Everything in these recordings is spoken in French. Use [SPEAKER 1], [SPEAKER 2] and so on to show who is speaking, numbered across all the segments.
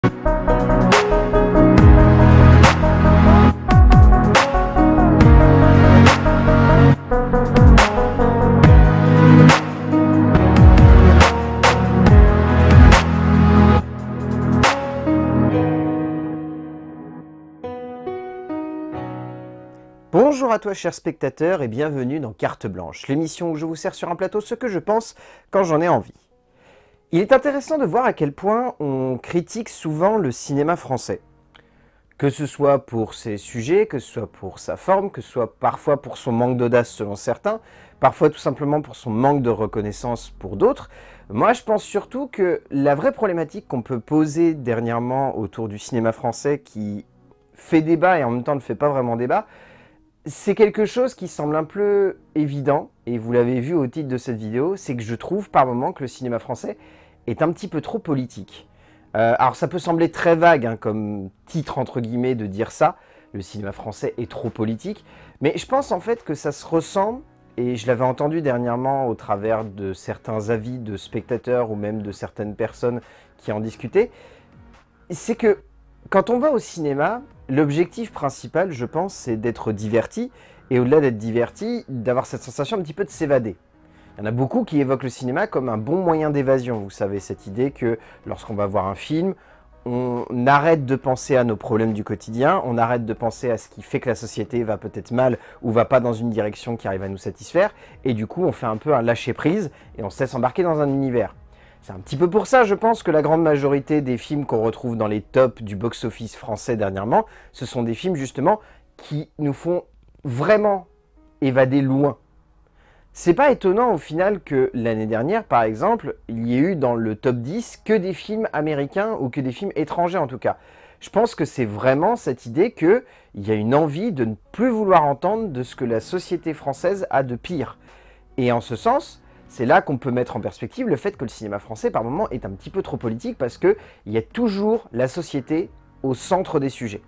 [SPEAKER 1] Bonjour à toi chers spectateurs et bienvenue dans Carte Blanche, l'émission où je vous sers sur un plateau ce que je pense quand j'en ai envie. Il est intéressant de voir à quel point on critique souvent le cinéma français. Que ce soit pour ses sujets, que ce soit pour sa forme, que ce soit parfois pour son manque d'audace selon certains, parfois tout simplement pour son manque de reconnaissance pour d'autres. Moi je pense surtout que la vraie problématique qu'on peut poser dernièrement autour du cinéma français qui fait débat et en même temps ne fait pas vraiment débat, c'est quelque chose qui semble un peu évident, et vous l'avez vu au titre de cette vidéo, c'est que je trouve par moments que le cinéma français est un petit peu trop politique. Alors ça peut sembler très vague hein, comme titre entre guillemets de dire ça, le cinéma français est trop politique, mais je pense en fait que ça se ressent, et je l'avais entendu dernièrement au travers de certains avis de spectateurs ou même de certaines personnes qui en discutaient, c'est que quand on va au cinéma, l'objectif principal, je pense, c'est d'être diverti, et au-delà d'être diverti, d'avoir cette sensation un petit peu de s'évader. Il y en a beaucoup qui évoquent le cinéma comme un bon moyen d'évasion, vous savez, cette idée que lorsqu'on va voir un film, on arrête de penser à nos problèmes du quotidien, on arrête de penser à ce qui fait que la société va peut-être mal ou va pas dans une direction qui arrive à nous satisfaire, et du coup on fait un peu un lâcher-prise et on se laisse embarquer dans un univers. C'est un petit peu pour ça, je pense, que la grande majorité des films qu'on retrouve dans les tops du box-office français dernièrement, ce sont des films justement qui nous font vraiment évader loin. C'est pas étonnant au final que l'année dernière, par exemple, il y ait eu dans le top 10 que des films américains ou que des films étrangers en tout cas. Je pense que c'est vraiment cette idée qu'il y a une envie de ne plus vouloir entendre de ce que la société française a de pire. Et en ce sens, c'est là qu'on peut mettre en perspective le fait que le cinéma français, par moments, est un petit peu trop politique parce qu'il y a toujours la société au centre des sujets.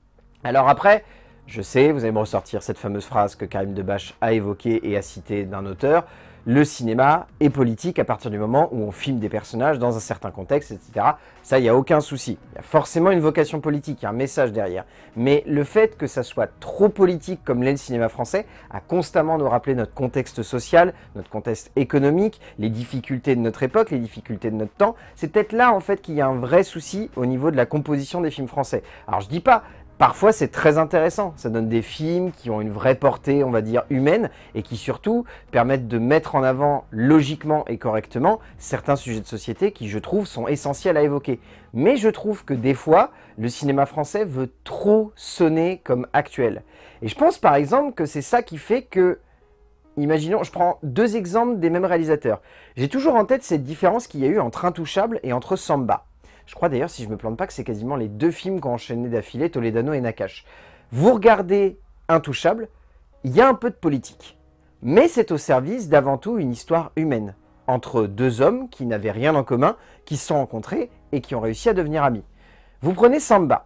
[SPEAKER 1] Alors après, je sais, vous allez me ressortir cette fameuse phrase que Karim Debache a évoquée et a citée d'un auteur, le cinéma est politique à partir du moment où on filme des personnages dans un certain contexte, etc. Ça, il n'y a aucun souci. Il y a forcément une vocation politique, il y a un message derrière. Mais le fait que ça soit trop politique comme l'est le cinéma français, a constamment nous rappeler notre contexte social, notre contexte économique, les difficultés de notre époque, les difficultés de notre temps. C'est peut-être là, en fait, qu'il y a un vrai souci au niveau de la composition des films français. Alors, je dis pas... Parfois, c'est très intéressant. Ça donne des films qui ont une vraie portée, on va dire, humaine, et qui surtout permettent de mettre en avant logiquement et correctement certains sujets de société qui, je trouve, sont essentiels à évoquer. Mais je trouve que des fois, le cinéma français veut trop sonner comme actuel. Et je pense par exemple que c'est ça qui fait que, imaginons, je prends deux exemples des mêmes réalisateurs. J'ai toujours en tête cette différence qu'il y a eu entre Intouchable et entre Samba. Je crois d'ailleurs, si je ne me plante pas, que c'est quasiment les deux films qui ont enchaîné d'affilée, Toledano et Nakache. Vous regardez Intouchable, il y a un peu de politique. Mais c'est au service d'avant tout une histoire humaine, entre deux hommes qui n'avaient rien en commun, qui se sont rencontrés et qui ont réussi à devenir amis. Vous prenez Samba.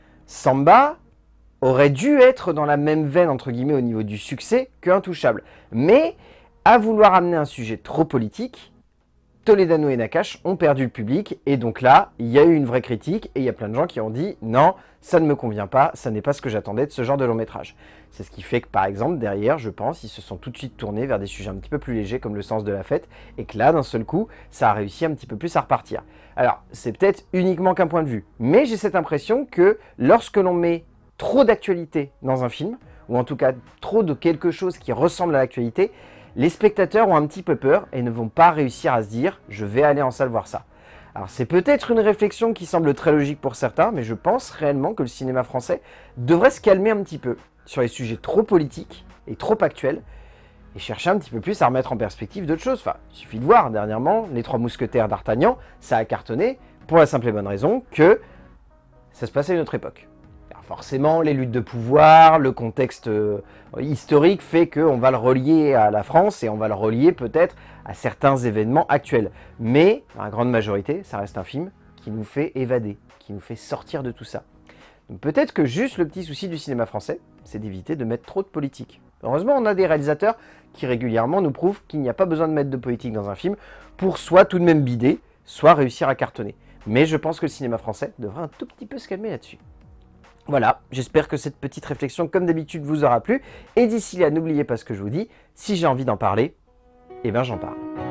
[SPEAKER 1] Samba aurait dû être dans la même veine, entre guillemets, au niveau du succès que Intouchable. Mais, à vouloir amener un sujet trop politique, Toledano et Nakache ont perdu le public, et donc là, il y a eu une vraie critique, et il y a plein de gens qui ont dit « Non, ça ne me convient pas, ça n'est pas ce que j'attendais de ce genre de long métrage ». C'est ce qui fait que, par exemple, derrière, je pense, ils se sont tout de suite tournés vers des sujets un petit peu plus légers, comme Le sens de la fête, et que là, d'un seul coup, ça a réussi un petit peu plus à repartir. Alors, c'est peut-être uniquement qu'un point de vue, mais j'ai cette impression que lorsque l'on met trop d'actualité dans un film, ou en tout cas trop de quelque chose qui ressemble à l'actualité, les spectateurs ont un petit peu peur et ne vont pas réussir à se dire « je vais aller en salle voir ça ». Alors c'est peut-être une réflexion qui semble très logique pour certains, mais je pense réellement que le cinéma français devrait se calmer un petit peu sur les sujets trop politiques et trop actuels, et chercher un petit peu plus à remettre en perspective d'autres choses. Enfin, il suffit de voir, dernièrement, Les Trois Mousquetaires d'Artagnan, ça a cartonné pour la simple et bonne raison que ça se passait à une autre époque. Forcément, les luttes de pouvoir, le contexte historique fait qu'on va le relier à la France et on va le relier peut-être à certains événements actuels. Mais, dans la grande majorité, ça reste un film qui nous fait évader, qui nous fait sortir de tout ça. Donc peut-être que juste le petit souci du cinéma français, c'est d'éviter de mettre trop de politique. Heureusement, on a des réalisateurs qui régulièrement nous prouvent qu'il n'y a pas besoin de mettre de politique dans un film pour soit tout de même bider, soit réussir à cartonner. Mais je pense que le cinéma français devrait un tout petit peu se calmer là-dessus. Voilà, j'espère que cette petite réflexion, comme d'habitude, vous aura plu. Et d'ici là, n'oubliez pas ce que je vous dis, si j'ai envie d'en parler, eh ben j'en parle.